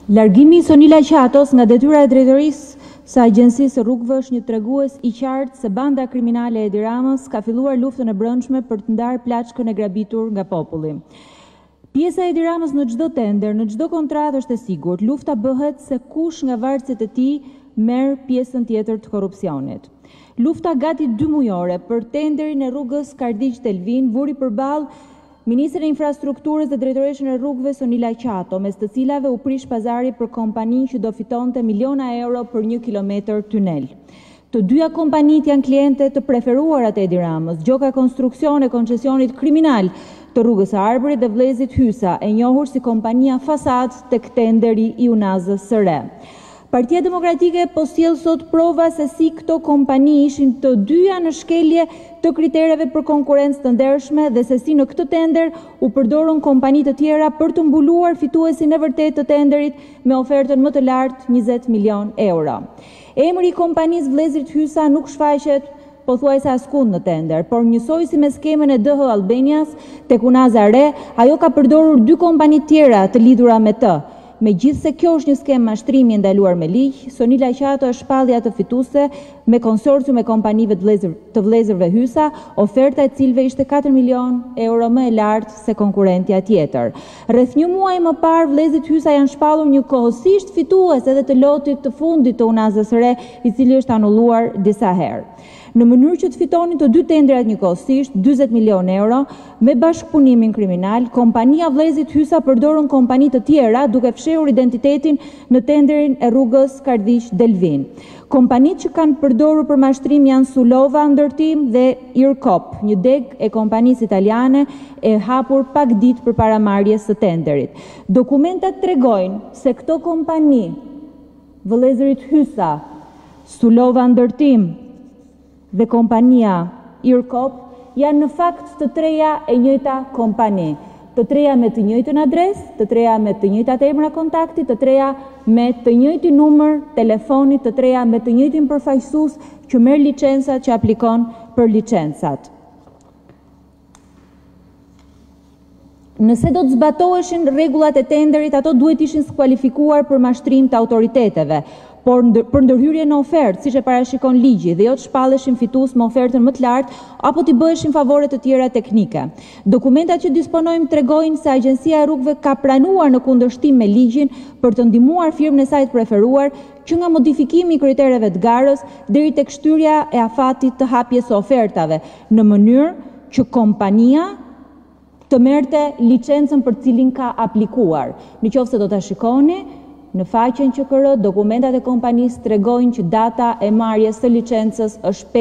Largimi i Sonila Qatos nga detyra e drejtorisë së Agjencisë së Rrugëve është një tregues i qartë se banda kriminale e Edi Ramës ka filluar luftën e brendshme për të ndarë plaçkën e grabitur nga populli. Pjesa e Edi Ramës në çdo tender, në çdo kontratë është e sigurt. Lufta bëhet se kush nga varësit e tij merr pjesën tjetër të korrupsionit. Lufta gati 2 mujore për tenderin e rrugës Karditj-Delvin vuri përballë Ministrin e Infrastrukturës dhe Drejtoreshën e Rrugëve Sonila Qato, mes të cilave u prish pazari për kompaninë që do fitonte miliona euro për 1 kilometër tunel. Të dyja kompanit janë kliente të preferuara të Edi Ramës, Gjoka Konstruksion e koncesionit kriminal të rrugës së Arbërit dhe vëllezrit Hysa, e njohur si kompania fasad tek tenderi i Unazës së Re. Partia Demokratike po sjell sot prova se si këto kompani ishin të dyja në shkelje të kritereve për konkurrencë të ndershme dhe se si në këtë tender u përdorën kompani të tjera për të mbuluar fituesin e vërtet të tenderit me ofertën më të lartë 20 milion euro. Emri i kompanisë vëllezrit Hysa nuk shfaqet pothuajse askund në tender, por njësoj si me skemën e DH Albanias tek Unaza Re, ajo ka përdorur 2 kompani tjera të lidhura me të. Megjithse kjo është një skemë mashtrimi e ndaluar me ligj, Sonila Qato është shpallja të fituese me konsorcium e kompanive të vëllezërve Hysa, oferta e cilëve ishte 4 milion euro më e lartë se konkurrentja tjetër. Rreth 1 muaj më parë, vëllezërit Hysa janë shpallur një kohësisht fitues edhe të lotit të fundit të Unazës së Re, i cili është anulluar disa herë. Në mënyrë që të fitonin të 2 tendrat njëkohësisht, 40 milion euro, me bashkëpunimin kriminal, kompania vëllezërit Hysa përdorën kompani të tjera duke fshehur identitetin në tenderin e rrugës Karditj-Delvin. Kompanitë që kanë përdorur për mashtrim janë Sulova Ndërtim dhe Irkop, një deg e kompanisë italiane e hapur pak ditë përpara marrjes së tenderit. Dokumentat tregojnë se këto kompani, vëllezërit Hysa, Sulova Ndërtim dhe kompania Irkop janë në fakt të treja e njëjta kompani, të treja me të njëjtën adresë, të treja me të njëjtat emra kontakti, të treja me të njëjtin numër telefonit, të treja me të njëjtin përfaqësues që merr licencat, që aplikon për licencat. Nëse do të zbatoheshin rregullat e tenderit, ato duhet ishin skualifikuar për mashtrim të autoriteteve, por për ndërhyrje në ofertë, siç e parashikon ligji, dhe jo të shpalleshin fitues me ofertën më të lartë apo t'i bëheshin favore të tjera teknike. Dokumentat që disponojmë tregojnë se Agjencia e Rrugëve ka pranuar në kundërshtim me ligjin për të ndihmuar firmën e saj të preferuar që nga modifikimi i kritereve të garës deri tek shtyrja e afatit të hapjes së ofertave, në mënyrë që kompania të merrte licencën për cilin ka aplikuar. Nëse do ta shikoni në faqen QKR, dokumentat e kompanisë tregojnë që data e marrjes së licencës është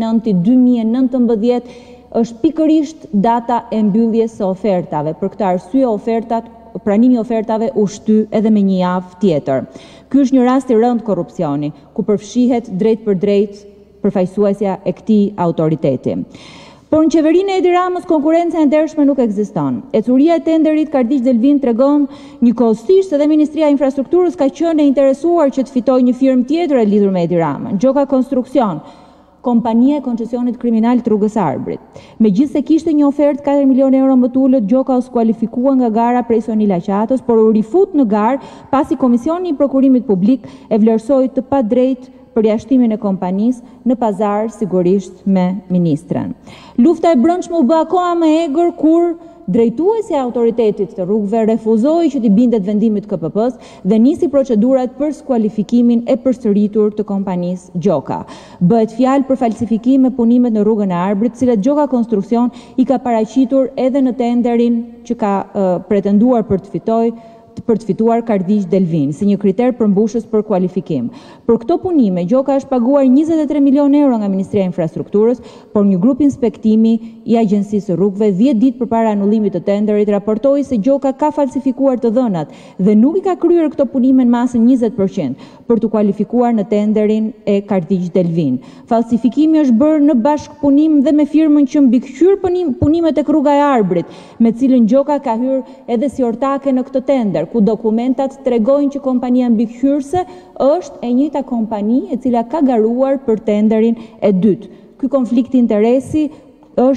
5/9/2019, është pikërisht data e mbylljes së ofertave. Për këtë arsye pranimi i ofertave u shty edhe me një javë tjetër. Ky është një rast i rënd korrupsioni, ku përfshihet drejt për drejt përfaqësuesja e këtij autoriteti. Por në qeverinë e Edi Ramës konkurrenca e ndershme nuk ekziston. Ecuria e tenderit Karditj-Delvin tregon njëkohësisht se edhe Ministria e Infrastrukturës ka qenë e interesuar që të fitojë një firmë tjetër e lidhur me Edi Ramën, Gjoka Konstruksion, kompania e koncesionit kriminal të rrugës së Arbërit. Megjithse kishte një ofertë 4 milion euro më të ulët, Gjoka u skualifikua nga gara prej Sonila Qatos, por u rifut në garë pasi Komisioni i Prokurimit Publik e vlerësoi të padrejtë përjashtimin e kompanisë në pazar, sigurisht me ministren. Lufta e brendshme u bë akoma më egër kur drejtuesi i autoritetit të rrugëve refuzoi që t'i bindet vendimit KPP-s dhe nisi procedurat për skualifikimin e përsëritur të kompanisë Gjoka. Bëhet fjalë për falsifikim me punimet në rrugën e Arbërit, cilat Gjoka Konstruksion i ka paraqitur edhe në tenderin që ka pretenduar për të fituar Karditj-Delvin, si një kriter përmbushës për kualifikim. Për këto punime, Gjoka është paguar 23 milion euro nga Ministria e Infrastrukturës, por një grup inspektimi i Agjencisë së Rrugëve 10 ditë përpara anullimit të tenderit raportoi se Gjoka ka falsifikuar të dhënat dhe nuk i ka kryer këto punime në masën 20% për të kualifikuar në tenderin e Karditj-Delvin. Falsifikimi është bërë në bashkëpunim dhe me firmën që mbikëqyr punimet tek rruga e Arbërit, me cilën Gjoka ka hyrë edhe si ortake në këtë tender, ku dokumentat tregojnë që kompania mbikëqyrëse është e njëjta kompani e cila ka garuar për tenderin e dytë. Ky konflikt interesi është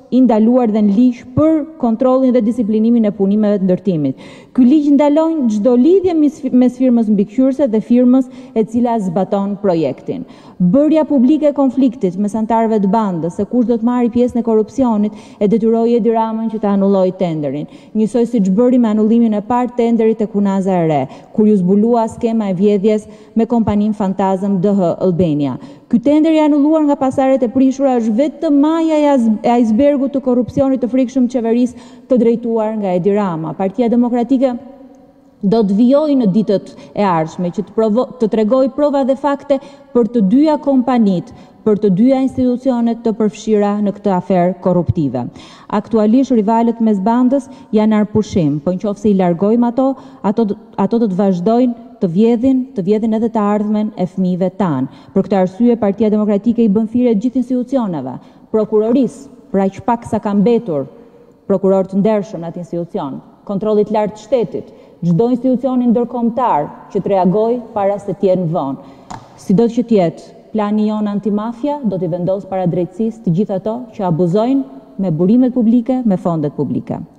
i ndaluar dhe në ligj për kontrollin dhe disiplinimin e punimeve të ndërtimit. Ky ligj ndalon çdo lidhje mes firmës mbikëqyrëse dhe firmës e cila zbaton projektin. Bërja publike e konfliktit mes anëtarëve të bandës se kush do të marrë pjesë në korrupsionit e detyroi Edi Ramën që të anullojë tenderin. Njësoj siç bëri me anullimin e parë tenderit të Kunaza e Re, kur ju zbulua skema e vjedhjes me kompaninë Fantazm DH Albania. Ky tender i anulluar nga pasaret e prishura është vetëm maja e icebergut të korrupsionit të frikshëm qeverisë të drejtuar nga Edi Rama. Partia Demokratike do të vijojë në ditët e ardhshme që të tregojë prova dhe fakte për të dyja kompanit, për të dyja institucionet të përfshira në këtë aferë korruptive. Aktualisht rivalët mes bandës janë arpushim, po nëse i largojmë ato do të vazhdojnë të vjedhin edhe të ardhmen e fëmijëve tanë. Për këtë arsye Partia Demokratike i bën thirrje gjithë institucioneve, prokurorisë, për aq pak sa ka mbetur prokuror të ndershëm në atë institucion, kontrollit lart të shtetit, çdo institucioni ndërkombëtar që të reagojë para se të jenë vonë. Sido që të jetë, plani jon antimafia do t'i vendos para drejtësisë të gjithë ato që abuzojnë me burimet publike, me fondet publike.